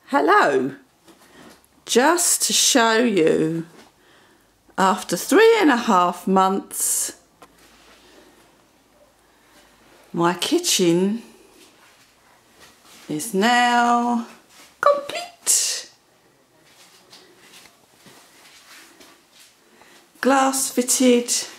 Hello, just to show you, after 3.5 months, my kitchen is now complete. Glass fitted,